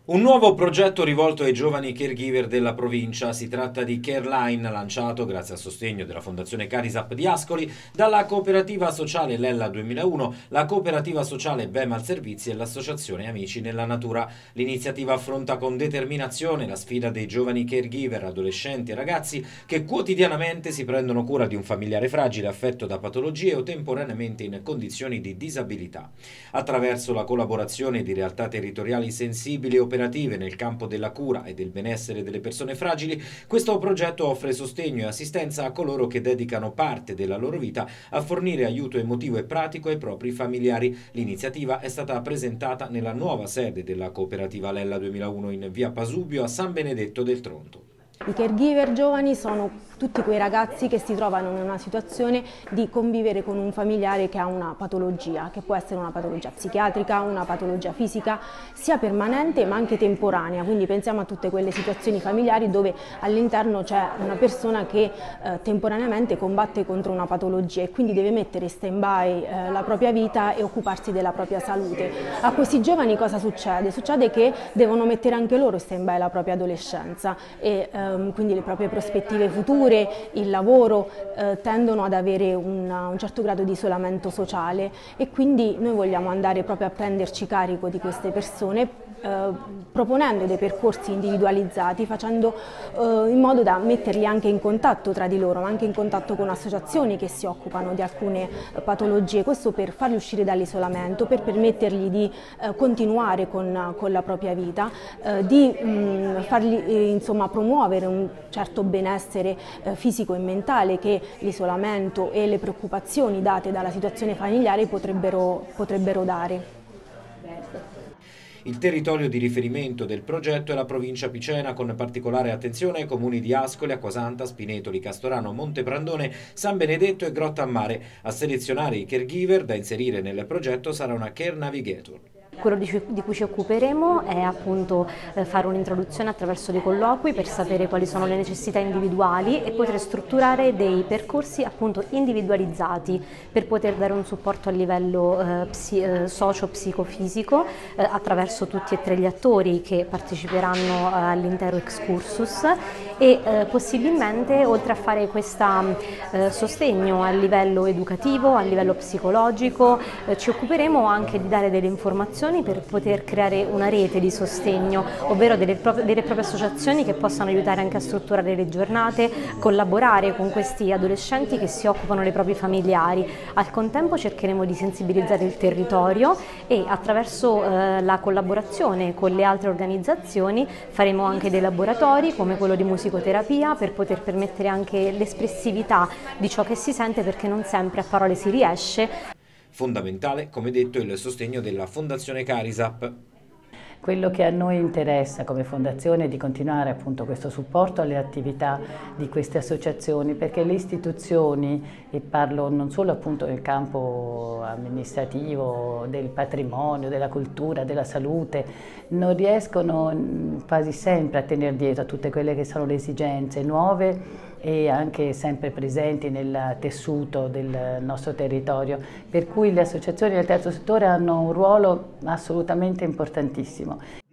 Un nuovo progetto rivolto ai giovani caregiver della provincia. Si tratta di CareLine, lanciato grazie al sostegno della Fondazione Carisap di Ascoli, dalla cooperativa sociale Lella 2001, la cooperativa sociale Bemal Servizi e l'associazione Amici nella Natura. L'iniziativa affronta con determinazione la sfida dei giovani caregiver, adolescenti e ragazzi che quotidianamente si prendono cura di un familiare fragile affetto da patologie o temporaneamente in condizioni di disabilità. Attraverso la collaborazione di realtà territoriali sensibili e operative nel campo della cura e del benessere delle persone fragili, questo progetto offre sostegno e assistenza a coloro che dedicano parte della loro vita a fornire aiuto emotivo e pratico ai propri familiari. L'iniziativa è stata presentata nella nuova sede della cooperativa Lella 2001 in via Pasubio a San Benedetto del Tronto. I caregiver giovani sono tutti quei ragazzi che si trovano in una situazione di convivere con un familiare che ha una patologia, che può essere una patologia psichiatrica, una patologia fisica, sia permanente ma anche temporanea, quindi pensiamo a tutte quelle situazioni familiari dove all'interno c'è una persona che temporaneamente combatte contro una patologia e quindi deve mettere in stand-by la propria vita e occuparsi della propria salute. A questi giovani cosa succede? Succede che devono mettere anche loro in stand-by la propria adolescenza e quindi le proprie prospettive future, il lavoro, tendono ad avere un certo grado di isolamento sociale e quindi noi vogliamo andare proprio a prenderci carico di queste persone proponendo dei percorsi individualizzati, facendo in modo da metterli anche in contatto tra di loro, ma anche in contatto con associazioni che si occupano di alcune patologie, questo per farli uscire dall'isolamento, per permettergli di continuare con la propria vita, di fargli insomma promuovere un certo benessere fisico e mentale che l'isolamento e le preoccupazioni date dalla situazione familiare potrebbero dare. Il territorio di riferimento del progetto è la provincia picena, con particolare attenzione ai comuni di Ascoli, Acquasanta, Spinetoli, Castorano, Montebrandone, San Benedetto e Grottammare. A selezionare i caregiver da inserire nel progetto sarà una Care Navigator. Quello di cui ci occuperemo è appunto fare un'introduzione attraverso dei colloqui per sapere quali sono le necessità individuali e poter strutturare dei percorsi appunto individualizzati per poter dare un supporto a livello socio-psicofisico attraverso tutti e tre gli attori che parteciperanno all'intero excursus e possibilmente, oltre a fare questo sostegno a livello educativo, a livello psicologico, ci occuperemo anche di dare delle informazioni per poter creare una rete di sostegno, ovvero delle e proprie associazioni che possano aiutare anche a strutturare le giornate, collaborare con questi adolescenti che si occupano dei propri familiari. Al contempo cercheremo di sensibilizzare il territorio e attraverso la collaborazione con le altre organizzazioni faremo anche dei laboratori come quello di musicoterapia per poter permettere anche l'espressività di ciò che si sente, perché non sempre a parole si riesce. Fondamentale, come detto, il sostegno della Fondazione Carisap. Quello che a noi interessa come fondazione è di continuare appunto questo supporto alle attività di queste associazioni, perché le istituzioni, e parlo non solo appunto nel campo amministrativo, del patrimonio, della cultura, della salute, non riescono quasi sempre a tenere dietro a tutte quelle che sono le esigenze nuove e anche sempre presenti nel tessuto del nostro territorio, per cui le associazioni del terzo settore hanno un ruolo assolutamente importantissimo.